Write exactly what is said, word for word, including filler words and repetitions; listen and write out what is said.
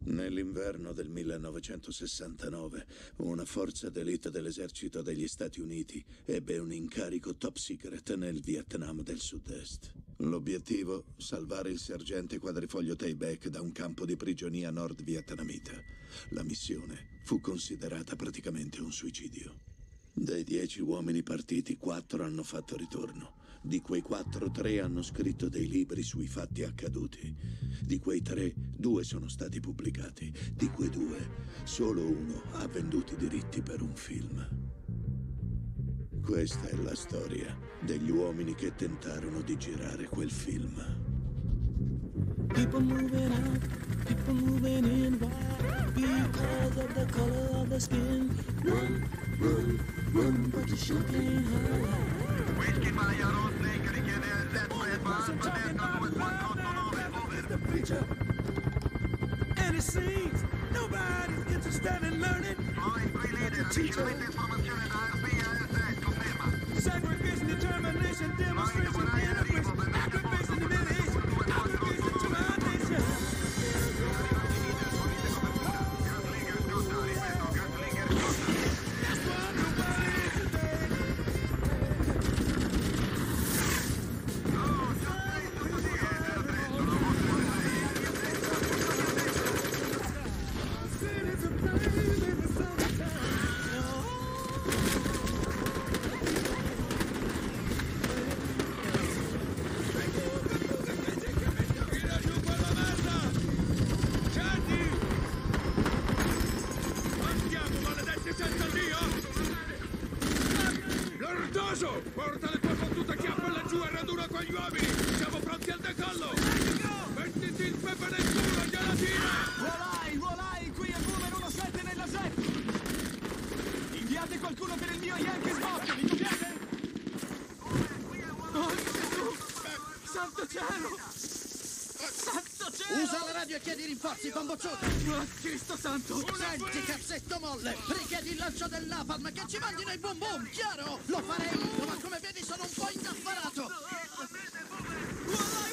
Nell'inverno del millenovecentosessantanove, una forza d'élite dell'esercito degli Stati Uniti ebbe un incarico top secret nel Vietnam del Sud-Est. L'obiettivo? Salvare il sergente quadrifoglio Tayback da un campo di prigionia nord-vietnamita. La missione fu considerata praticamente un suicidio. Dei dieci uomini partiti, quattro hanno fatto ritorno. Di quei quattro, tre hanno scritto dei libri sui fatti accaduti. Di quei tre, due sono stati pubblicati. Di quei due, solo uno ha venduto i diritti per un film. Questa è la storia degli uomini che tentarono di girare quel film. People moving out, people moving in, why? Because of the color of the skin. Run, run, run, but you sure can't hide. Whisky Maya Rossi che richiede il letto e va due quattro nove, over. And it seems nobody's interested in learning. Noi, free leader, ricevete informazione da R B A S, conferma. Segregation, determination, demonstration, integration, aggravation, humiliation, obligation to our nation. Gatlinger scotta, ripeto, Gatlinger scotta. That's what the world is today. Oh, John Blake, tutto di zero tre, sono molto Cities are burning in the summertime. Tira giù quella merda! Scendi! Andiamo, maledetti senza Dio! Lordoso! Porta le tue fottute chiappe laggiù e raduna quegli uomini! Siamo pronti al decollo! Mettiti il pepe nel culo, gliela tira! Volai, volai, qui è Boomer uno sette nella Z! Inviate qualcuno per il mio Yankee Spot, mi copiate? Oh Gesù! Santo cielo! Santo cielo! Usa la radio e chiedi rinforzi, bamboccione! Oh, Cristo santo! Senti, cazzetto molle! Richiedi il lancio del napalm che ci mandino i boom boom, chiaro? Lo farei io, ma come vedi sono un po' indaffarato! Volai!